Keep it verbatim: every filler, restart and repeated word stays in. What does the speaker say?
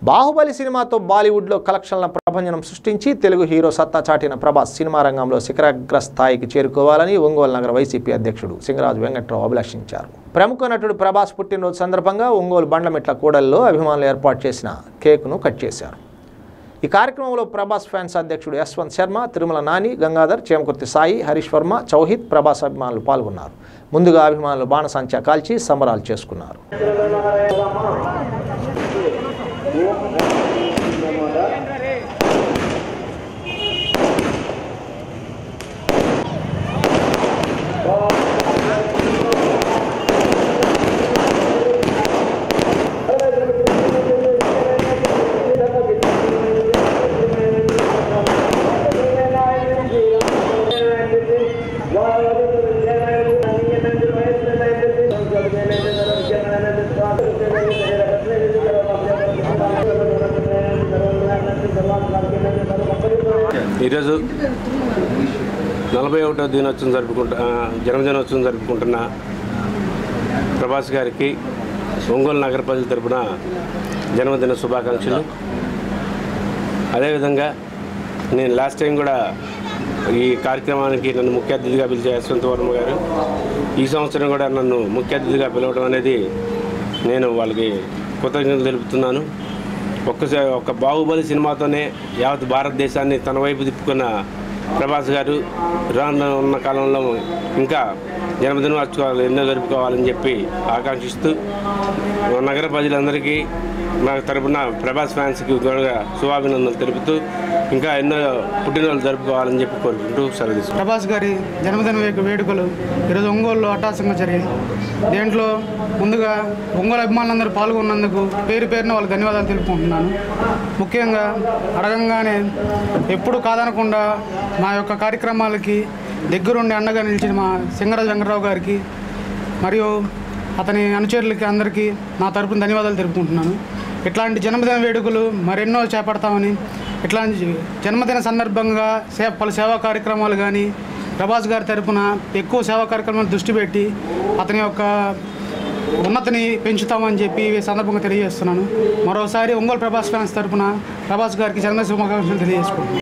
బాహుబలి సినిమాతో బాలీవుడ్లో కలెక్షన్ల ప్రభంజనం సృష్టించి తెలుగు హీరో సత్తా చాటిన ప్రభాస్ సినిమా రంగంలో శిఖరాగ్ర స్థాయికి చేరుకోవాలని ఒంగోలు నగర వైసీపీ అధ్యక్షుడు సింగరాజు వెంకట్రావు అభిలాషించారు. ప్రముఖ నటుడు ప్రభాస్ పుట్టినరోజు సందర్భంగా ఒంగోలు బండ్లమెట్ల కూడలిలో అభిమానులు ఏర్పాటు చేసిన కేకును కట్ చేశారు. ఈ కార్యక్రమంలో ప్రభాస్ ఫ్యాన్స్ అధ్యక్షుడు యశ్వంత్ శర్మ, తిరుమల నాని, గంగాధర్, చేమకుర్తి సాయి, హరీష్ వర్మ, చౌహిద్, ప్రభాస్ అభిమానులు పాల్గొన్నారు. ముందుగా అభిమానులు బాణసంచా కాల్చి సంబరాలు చేసుకున్నారు. ఈరోజు నలభై ఒకటో దినోత్సవం జరుపుకుంటా జన్మదినోత్సవం జరుపుకుంటున్న ప్రభాస్ గారికి ఒంగోలు నగర ప్రజల తరపున జన్మదిన శుభాకాంక్షలు. అదేవిధంగా నేను లాస్ట్ టైం కూడా ఈ కార్యక్రమానికి నన్ను ముఖ్య అతిథిగా పిలిచే యశ్వంత్ వర్మ గారు ఈ సంవత్సరం కూడా నన్ను ముఖ్య అతిథిగా పిలవడం అనేది నేను వాళ్ళకి కృతజ్ఞతలు తెలుపుతున్నాను. ఒక్కసారి ఒక బాహుబలి సినిమాతోనే యావత్ భారతదేశాన్ని తన వైపు తిప్పుకున్న ప్రభాస్ గారు రానున్న ఉన్న కాలంలో ఇంకా జన్మదినోత్సవాలు ఎన్నో జరుపుకోవాలని చెప్పి ఆకాంక్షిస్తూ నగర ప్రజలందరికీ నా తరపున ప్రభాస్ ఫ్యాన్స్కి కూడా శుభాభినందనలు తెలుపుతూ ఇంకా ఎన్నో పుట్టినరోజులు జరుపుకోవాలని చెప్పి కోరుకుంటూ సెలవు తీసుకుంటాం. ప్రభాస్ గారి జన్మదిన వేడుకలు ఈరోజు ఒంగోలులో అట్టహాసంగా జరిగాయి. దేంట్లో ముందుగా ఒంగోలు అభిమానులందరూ పాల్గొన్నందుకు పేరు పేరున వాళ్ళకి ధన్యవాదాలు తెలుపుకుంటున్నాను. ముఖ్యంగా అడగంగానే ఎప్పుడు కాదనకుండా మా యొక్క కార్యక్రమాలకి దగ్గరుండి అండగా నిలిచిన మా సింగరాజు వెంకట్రావు గారికి మరియు అతని అనుచరులకి అందరికీ నా తరపున ధన్యవాదాలు తెలుపుకుంటున్నాను. ఇట్లాంటి జన్మదిన వేడుకలు మరెన్నో చేపడతామని, ఇట్లాంటి జన్మదిన సందర్భంగా సే పలు సేవా కార్యక్రమాలు కానీ ప్రభాస్ గారి తరపున ఎక్కువ సేవా కార్యక్రమాలు దృష్టి పెట్టి అతని యొక్క ఉన్నతిని పెంచుతామని చెప్పి ఈ సందర్భంగా తెలియజేస్తున్నాను. మరోసారి ఒంగోలు ప్రభాస్ ఫ్యాన్స్ తరపున ప్రభాస్ గారికి జన్మదిన శుభాకాంక్షలు తెలియజేసుకుంటున్నాను.